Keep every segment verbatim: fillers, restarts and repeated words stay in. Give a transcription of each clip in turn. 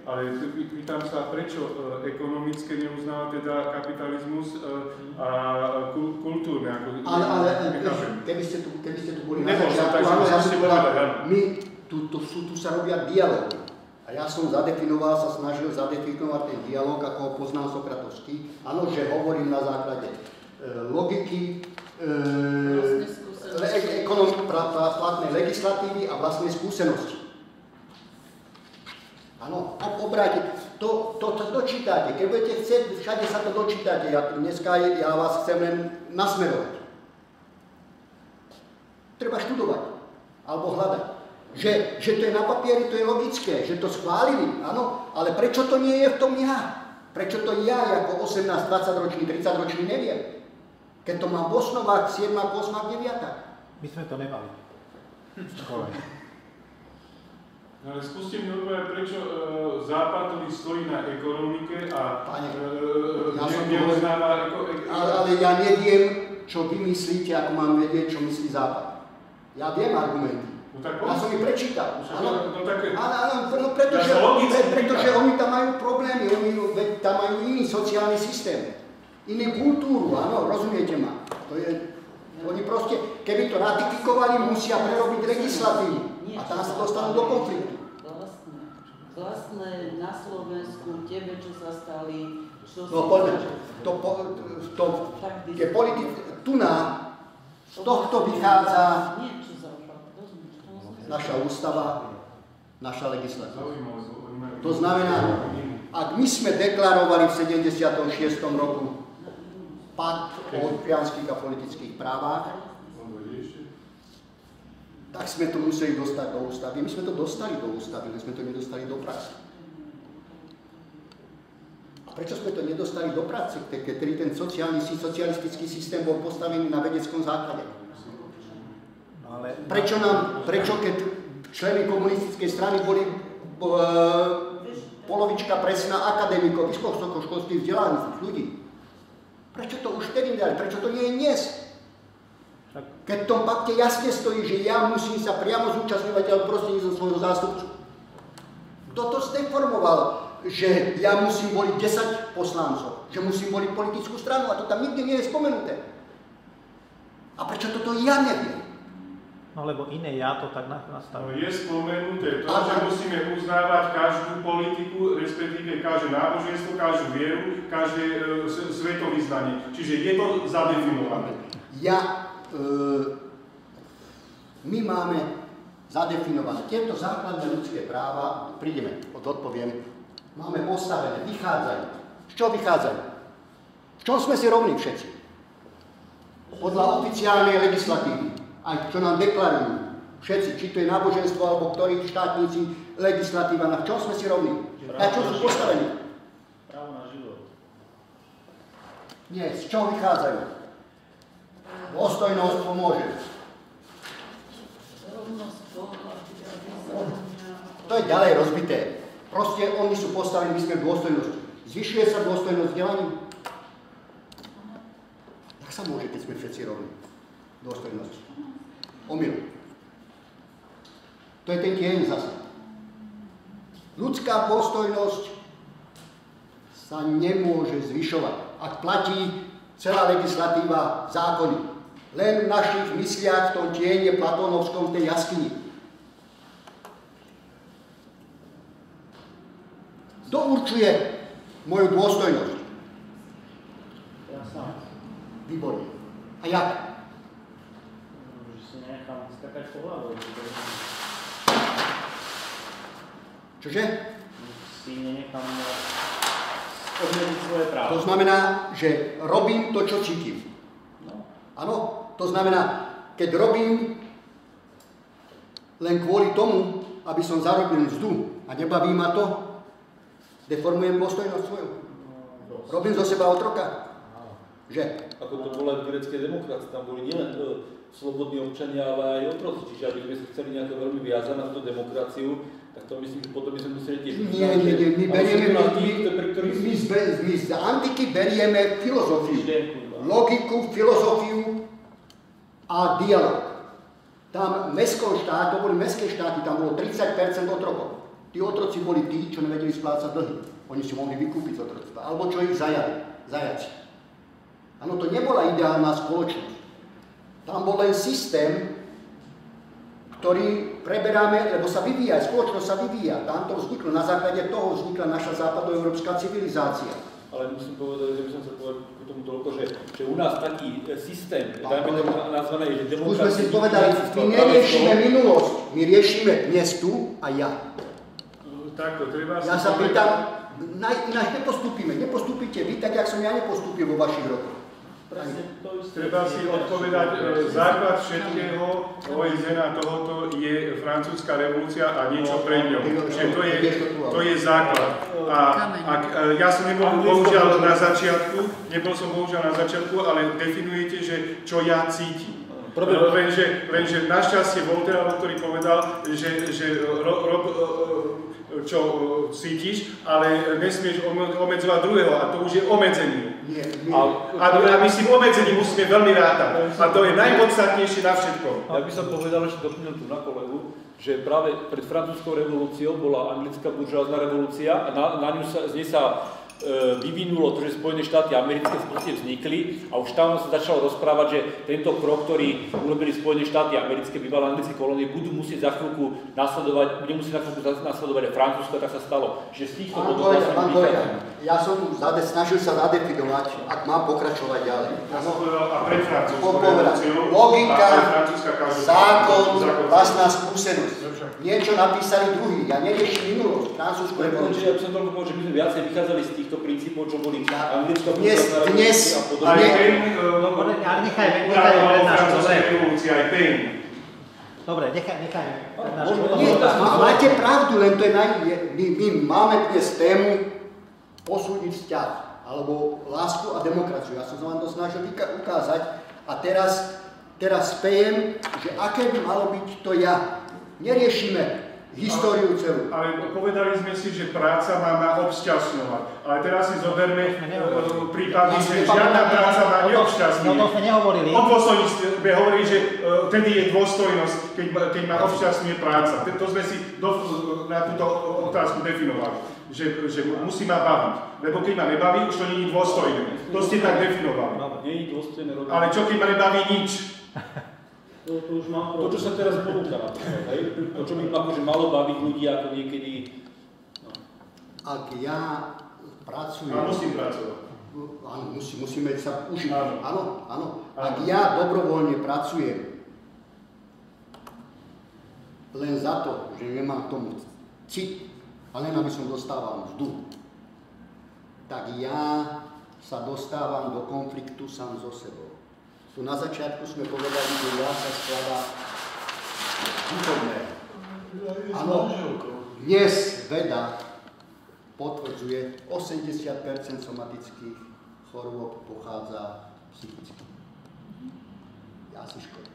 Ale pýtam sa, prečo ekonomické neuznáva teda kapitalizmus a kultúrne? Ako, ale ale keby, ste tu, keby ste tu boli na začiatku, my tu, tu, tu, tu sa robia dialógy. A ja som zadefinoval, sa snažil zadefinovať ten dialóg, ako ho poznal Sokratovský. Áno, že hovorím na základe e, logiky, e, ekonom, pra, pra, platnej legislatívy a vlastnej skúsenosti. Áno, obrátiť, to, to, to dočítate. Keď budete chcieť, všade sa to dočítate. Ja, dneska ja vás chcem len nasmerovať. Treba študovať, alebo hľadať. Že, že to je na papieri, to je logické, že to schválili, áno, ale prečo to nie je v tom ja? Prečo to ja ako osemnásť, dvadsať ročný, tridsať ročný neviem? Keď to mám v osnovách, siedmach, osmach, deviatach. My sme to nemali v škole. Ale skúste mi odpovedať, prečo e, Západ, ktorý stojí na ekonomike a Pane, e, ja ne, neuznáva... Eko, ek, ale, ale ja neviem, čo vy myslíte, ako mám vedieť, čo myslí Západ. Ja viem argumenty. No tak ja som ich prečítal. Áno, no, tak, áno, no, pretože, pre, pretože oni tam majú problémy, oni tam majú iný sociálny systém, inú kultúru, áno, rozumiete ma. To je, oni proste, keby to ratifikovali, musia prerobiť legislatívu a tam sa dostanú do konfliktu. Vlastné, vlastné na Slovensku, tebe, čo sa stali, čo no, poďme, to, to, to, je politik, tu na, z tohto vychádza naša ústava, naša legislatíva. To znamená, ak my sme deklarovali v sedemdesiatom šiestom roku pakt o občianskych a politických právach, tak sme to museli dostať do ústavy. My sme to dostali do ústavy, ale sme to nedostali do praxe. A prečo sme to nedostali do praxe, keď ten sociálny, socialistický systém bol postavený na vedeckom základe? Prečo nám, prečo keď členy komunistickej strany boli e, polovička presná akademikov, vysokoškolských vzdelaných ľudí? Prečo to už vtedy dali? Prečo to nie je dnes? Keď v tom pakte jasne stojí, že ja musím sa priamo zúčastňovať ale prostredníctvom svojho zástupcu. Kto to zdeformoval, že ja musím voliť desať poslancov, že musím voliť politickú stranu a to tam nikde nie je spomenuté? A prečo toto ja neviem? No lebo iné ja to tak nastavujem. No, je spomenuté to, a že musíme uznávať každú politiku, respektíve každé náboženstvo, každú vieru, každé e, svetovýznanie. Čiže je to zadefinované. Ja, e, my máme zadefinované tieto základné ľudské práva, prídeme, odpoviem, máme postavené, vychádzajú. Z čoho vychádzajú? V čom sme si rovní všetci? Podľa oficiálnej legislatívy. Aj čo nám deklarujú všetci, či to je náboženstvo, alebo ktorí štátnici, legislatíva, na čom sme si rovní? Na čo sú postavení? Právo na život. Nie, z čoho vychádzajú? Dôstojnosť pomôže. To je ďalej rozbité. Proste oni sú postavení, my sme v dôstojnosti. Zvyšuje sa dôstojnosť vzdelaním? Jak sa môže, keď sme všetci rovní? Dôstojnosť. Omyl. To je ten tieň zase. Ľudská dôstojnosť sa nemôže zvyšovať, ak platí celá legislatíva, zákony. Len v našich mysliach v tom tieni platónovskom v tej jaskyni. Kto určuje moju dôstojnosť? Ja sám. Výborne. A jak? Skakať po hlavou. Čože? Si nenechám obmedziť svoje právo. To znamená, že robím to, čo cítim. Áno, to znamená, keď robím len kvôli tomu, aby som zarobil mzdu a nebaví ma to, deformujem dôstojnosť svoju. No, robím zo seba otroka. Že? Ako to bolo aj v gréckej demokracii, tam boli nielen slobodní občania, ale aj otroci. Čiže aby sme sa chceli nejako veľmi viazať na tú demokraciu, tak to myslím, že potom by sme museli tiež... Nie, nie, nie, my berieme, my, my, my, z, my z antiky berieme filozofiu, logiku, filozofiu a dialog. Tam mestskou štát, to boli mestské štáty, tam bolo tridsať percent otrokov. Tí Tí otroci boli tí, čo nevedeli splácať dlhy. Oni si mohli vykúpiť z otroctva. Alebo čo ich zajali, zajaci. Áno, to nebola ideálna spoločnosť. Tam bol len systém, ktorý preberáme, lebo sa vyvíja, spoločnosť sa vyvíja. Tam to vzniklo, na základe toho vznikla naša západoeurópska civilizácia. Ale musím povedať, že by som sa povedal k tomu toľko, že, že u nás taký systém, dajme to nazvané, že demokracia... Už sme si povedali, my neriešime minulosť, my riešime dnes tu a ja. Takto, treba ja sa pýtam, ináč nepostúpime, nepostúpite vy tak, jak som ja nepostúpil vo vašich rokoch. Treba si odpovedať, základ všetkého ó es en a tohoto je francúzska revolúcia a niečo pred ňou. Čiže to je, to je základ. A, a ja som nebol bohužiaľ na začiatku, nebol som bohužiaľ na začiatku, ale definujete, že čo ja cítim. Lenže, lenže našťastie Voltaire, ktorý povedal, že, že ro, ro, čo cítiš, ale nesmieš obmedzovať druhého a to už je obmedzenie. Nie, nie. A, a, a my si v obmedzení musíme veľmi rátať. A to je najpodstatnejšie na všetko. Ja by som povedal, ešte doplnil tu na kolegu, že práve pred francúzskou revolúciou bola anglická buržoázna revolúcia a na, na ňu sa, z nej sa e, vyvinulo to, že Spojené štáty americké proste vznikli a už tam sa začalo rozprávať, že tento krok, ktorý urobili Spojené štáty americké, bývalé anglické kolónie, budú musieť za chvíľku nasledovať, bude musieť za chvíľku nasledovať aj Francúzsko, tak sa stalo. Že z týchto bodov pán kolega, ja som zade, snažil sa zadefinovať, ak mám pokračovať ďalej. Ja som povedal, a pred francúzskou revolúciou, logika, zákon, vlastná skúsenosť. Niečo napísali druhý, ja neriešim minulosť, francúzsku revolúciu. Ja by som toľko povedal, že my sme viacej vychádzali z týchto princípov, čo boli anglická dnes, dnes, a podobne. Aj ten, ale nechaj, nechaj prednášku, dobre. revolúcia, aj ten. Dobre, nechaj, nechaj prednášku. Nie, máte pravdu, len to je naj... My, my máme dnes tému posúdiť vzťah, alebo lásku a demokraciu. Ja som sa vám to snažil ukázať a teraz, teraz spejem, že aké by malo byť to ja. Neriešime históriu celú. Ale povedali sme si, že práca má ma obšťastňovať. Ale teraz si zoberme prípady, že žiadna práca má neobšťastňuje. No to sme nehovorili. O dôstojnosti sme hovorili, že tedy je dôstojnosť, keď, keď ma obšťastňuje práca. To sme si do, na túto otázku definovali. Že, že musí ma baviť. Lebo keď ma nebaví, už to nie je dôstojné. To ste tak definovali. Nie je dôstojné robiť. Ale čo keď ma nebaví nič? To, to už mám to, čo sa teraz ponúka napríklad, hej? To, čo by akože malo baviť ľudí, ako niekedy... No. Ak ja pracujem... A musím pracovať. Áno, musí, musíme sa užiť. Áno. Áno, áno. Ak ja dobrovoľne pracujem len za to, že nemám k tomu cit, a len aby som dostával mzdu, tak ja sa dostávam do konfliktu sám so sebou. Tu na začiatku sme povedali, že ja sa skladá duchovného. Áno, dnes veda potvrdzuje, osemdesiat percent somatických chorôb pochádza psychicky. Ja si škodím.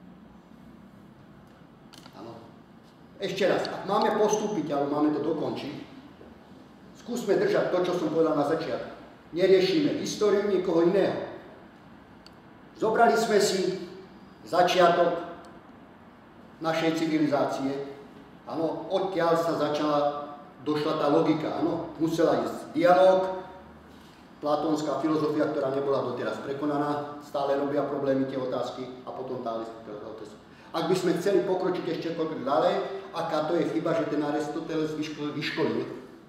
Áno. Ešte raz, ak máme postúpiť, ale máme to dokončiť, skúsme držať to, čo som povedal na začiatku. Neriešime históriu niekoho iného. Zobrali sme si začiatok našej civilizácie. Áno, odtiaľ sa začala, došla tá logika, áno, musela ísť dialóg, platónska filozofia, ktorá nebola doteraz prekonaná, stále robia problémy tie otázky a potom tá otázka. Ak by sme chceli pokročiť ešte koľko ďalej, aká to je chyba, že ten Aristoteles vyškolil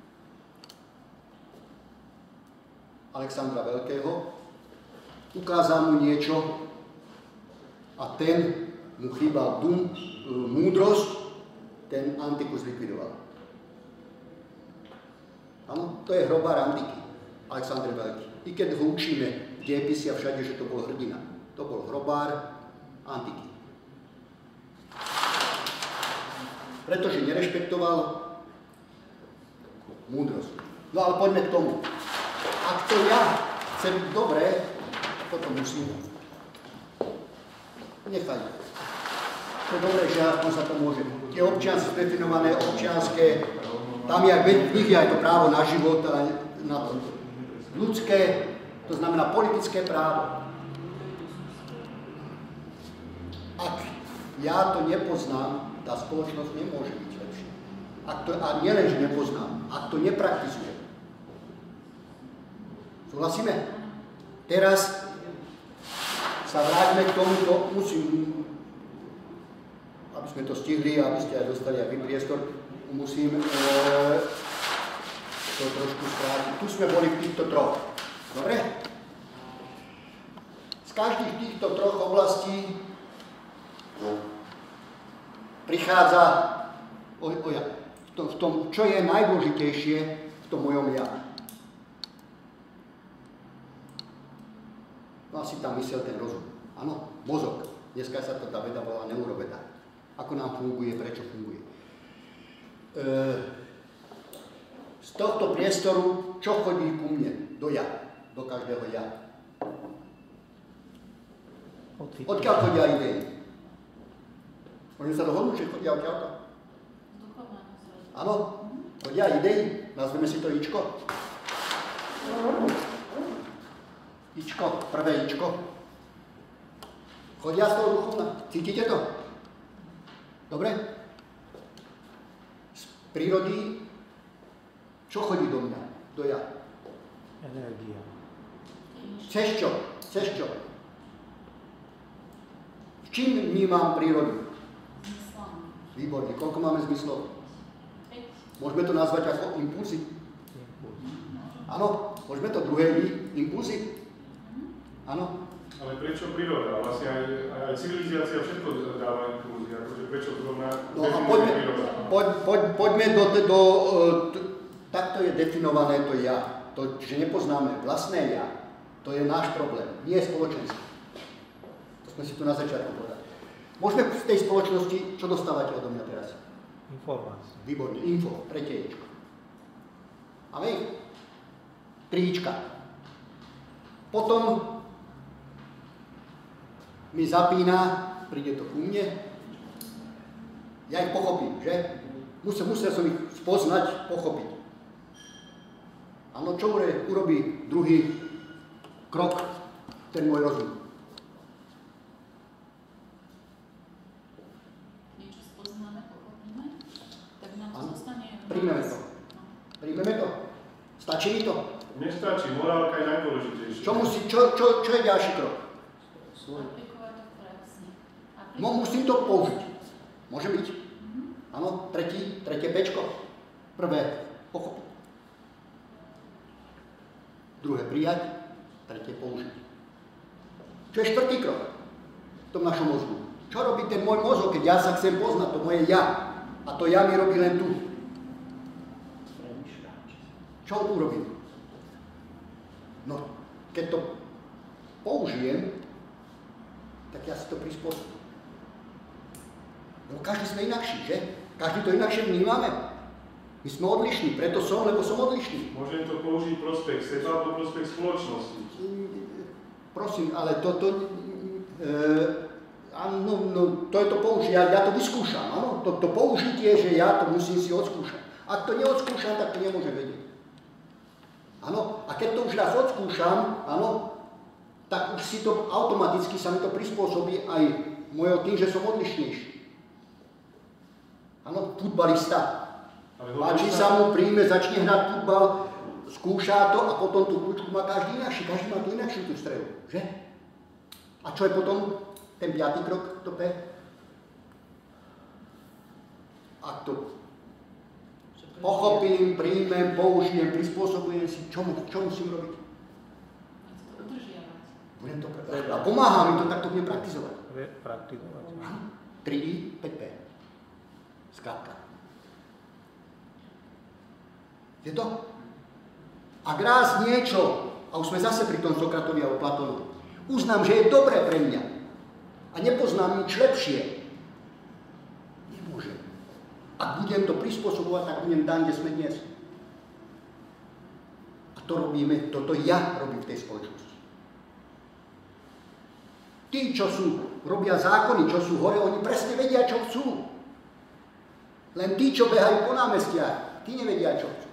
Alexandra Veľkého, ukázal mu niečo a ten mu chýbal dum, múdrosť, ten Antikus likvidoval. Áno, to je hrobár antiky, Alexander Veľký. I keď ho učíme v dejepise a všade, že to bol hrdina. To bol hrobár antiky. Pretože nerešpektoval múdrosť. No ale poďme k tomu. Ak to ja chcem byť dobré, toto musím. Nechaj. To je dobré, že aspoň sa to môže. Tie občianske, definované občianske, tam je aj, v nich je aj to právo na život, na to ľudské, to znamená politické právo. Ak ja to nepoznám, tá spoločnosť nemôže byť lepšia. Ak to, a nielen, že nepoznám, ak to nepraktizujem. Súhlasíme? Teraz sa vráťme k tomuto, musím, aby sme to stihli, aby ste aj dostali aj vy priestor, musím e, to trošku skrátiť. Tu sme boli v týchto troch. Dobre? Z každých týchto troch oblastí prichádza o, o ja. V tom, v tom, čo je najdôležitejšie v tom mojom ja. No asi tam myslel ten rozum. Áno, mozog. Dneska sa to tá veda volá neuroveda. Ako nám funguje, prečo funguje. E, z tohto priestoru, čo chodí ku mne? Do ja. Do každého ja. Odkiaľ chodia idei? Môžeme sa dohodnúť, že chodia odkiaľto? Áno, chodia idei. Nazveme si to Ičko. Ičko, prvé Ičko. Chodia z toho duchovna. Cítite to? Dobre? Z prírody, čo chodí do mňa? Do ja. Energia. Cez čo? Cez čo? V čím vnímam prírodu? Výborne. Koľko máme zmyslov? Môžeme to nazvať ako impulzy? Áno? Môžeme to druhé impulzy? Áno? Ale prečo príroda? Vlastne aj, aj civilizácia všetko dáva impulzy. Akože prečo zrovna no a poďme, poď, poď, poďme do... do t, takto je definované to ja. To, že nepoznáme vlastné ja, to je náš problém. Nie je spoločenský. To sme si tu na začiatku povedali. Môžeme v tej spoločnosti, čo dostávate odo mňa teraz? Informácie. Výborne. Info. Tretie Ičko. Máme ich? Tri Ička. Potom mi zapína, príde to ku mne, ja ich pochopím, že? Musel, musel som ich spoznať, pochopiť. Áno, čo urobí druhý krok, ten môj rozum? Niečo spoznáme, pochopíme, tak nám to zostane... Príjmeme to. Príjmeme to. Stačí mi to? Nestačí, morálka je najdôležitejšia. Čo, musí, čo, čo, čo je ďalší krok? Aplikovať to v praxi. No, musím to použiť. Môže byť? Áno, tretí, tretie pečko. Prvé, pochopiť. Druhé, prijať. Tretie, použiť. Čo je štvrtý krok v tom našom mozgu? Čo robí ten môj mozog, keď ja sa chcem poznať, to moje ja. A to ja mi robí len tu. Čo urobím? No, keď to použijem, tak ja si to prispôsobím. No každý sme inakší, že? Každý to inakšie vnímame. My sme odlišní, preto som, lebo som odlišný. Môžem to použiť prospech seba alebo prospech spoločnosti. Prosím, ale toto... E, no, no, to je to použiť, ja, ja to vyskúšam, áno? To, to použitie, že ja to musím si odskúšať. Ak to neodskúšam, tak to nemôžem vedieť. Áno? A keď to už raz odskúšam, áno, tak už si to automaticky sa mi to prispôsobí aj mojou tým, že som odlišnejší. Áno, futbalista. Páči sa mu, príjme, začne hrať futbal, skúša to a potom tú kľúčku má každý inakší. Každý má tú inakšiu tú strelu, že? A čo je potom ten piatý krok, to P? Ak to pochopím, príjmem, použijem, prispôsobujem si, čo, čo musím robiť? Budem to praktizovať. A pomáha mi to, tak to budem praktizovať. Praktizovať. tri I, päť P. Skrátka. Je to? Ak raz niečo, a už sme zase pri tom Sokratovi a Platónu, uznám, že je dobré pre mňa a nepoznám nič lepšie, nemôžem. Ak budem to prispôsobovať, tak budem tam, kde sme dnes. A to robíme, toto ja robím v tej spoločnosti. Tí, čo sú, robia zákony, čo sú hore, oni presne vedia, čo chcú. Len tí, čo behajú po námestiach, tí nevedia, čo chcú.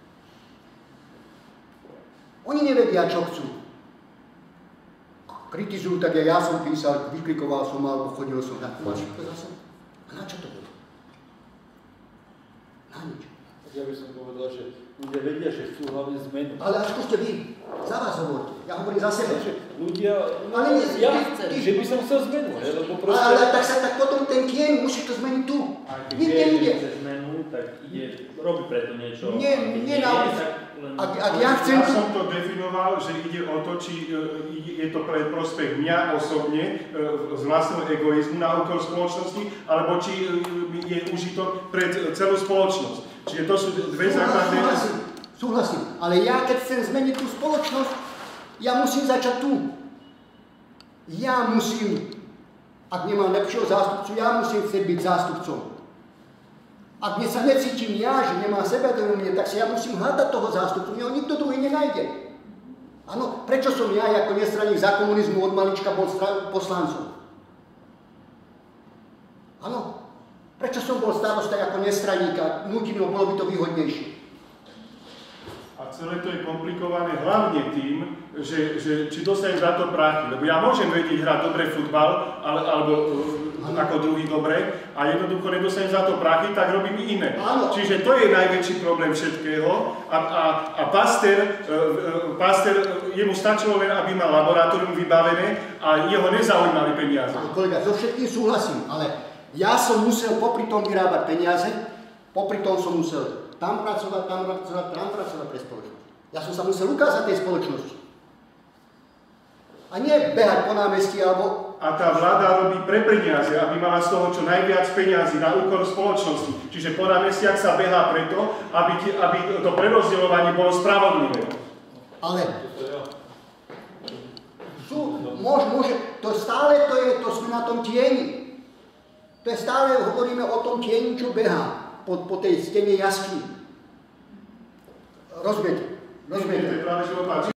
Oni nevedia, čo chcú. Kritizujú, tak ja som písal, vyklikoval som alebo chodil som na to. A na čo to bolo? Na nič. Ja by som povedal, že ľudia vedia, že chcú hlavne zmenu. Ale až skúste vy, za vás hovoríte, ja hovorím za seba. Ľudia, ale nie, ja, ty, že by som chcel zmenu, he, lebo proste... Ale tak sa tak potom ten tieň, musíš to zmeniť tu. Ak Nikde vie, ide. že chce zmenu, tak ide, robí preto niečo. Nie, nie na Ak, ak ja chcem... Ja som to definoval, že ide o to, či je to pre prospech mňa osobne, z vlastného egoizmu na úkor spoločnosti, alebo či je užitok pre celú spoločnosť. Čiže to sú dve základné... Súhlasím, súhlasím, ale ja keď chcem zmeniť tú spoločnosť, ja musím začať tu. Ja musím, ak nemám lepšieho zástupcu, ja musím chcieť byť zástupcom. Ak mne sa necítim ja, že nemá sebavedomie, tak sa ja musím hľadať toho zástupcu, mňa ho nikto druhý nenájde. Áno, prečo som ja ako nestraník za komunizmu od malička bol poslancom? Áno, prečo som bol starosta ako nestraník a nutino, bolo by to výhodnejšie? A celé to je komplikované hlavne tým, že, že či dostanem za to prachy. Lebo ja môžem vedieť hrať dobre futbal, ale, alebo uh, ako druhý dobre, a jednoducho nedostanem za to prachy, tak robím iné. Áno. Čiže to je najväčší problém všetkého. A, a, a Pasteur, uh, Pasteur, jemu stačilo len, aby mal laboratórium vybavené a jeho nezaujímali peniaze. Pán kolega, so všetkým súhlasím, ale ja som musel popri tom vyrábať peniaze, popri tom som musel tam pracovať, tam pracovať, tam pracovať pre spoločnosť. Ja som sa musel ukázať tej spoločnosti. A nie behať po námestí, alebo... A tá vláda robí pre peniaze, aby mala z toho čo najviac peniazy na úkor spoločnosti. Čiže po námestiach sa behá preto, aby, ti, aby to prerozdeľovanie bolo spravodlivé. Ale... Sú, môže, môže, to stále to je, to sme na tom tieni. To je stále, hovoríme o tom tieni, čo behá po, po tej stene jaskyni. Rozumiete? Rozumiete?